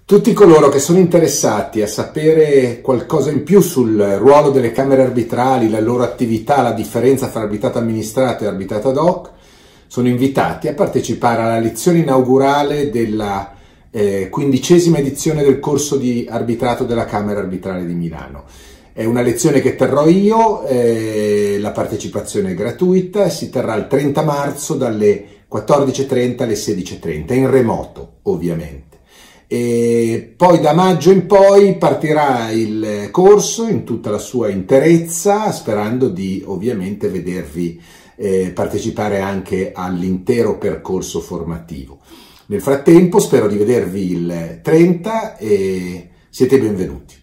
Tutti coloro che sono interessati a sapere qualcosa in più sul ruolo delle camere arbitrali, la loro attività, la differenza tra arbitrato amministrato e arbitrato ad hoc, sono invitati a partecipare alla lezione inaugurale della 15ª edizione del corso di arbitrato della Camera Arbitrale di Milano. È una lezione che terrò io, la partecipazione è gratuita e si terrà il 30 marzo dalle 14:30 alle 16:30, in remoto ovviamente. E poi da maggio in poi partirà il corso in tutta la sua interezza, sperando di ovviamente vedervi partecipare anche all'intero percorso formativo. Nel frattempo spero di vedervi il 30 e siete benvenuti.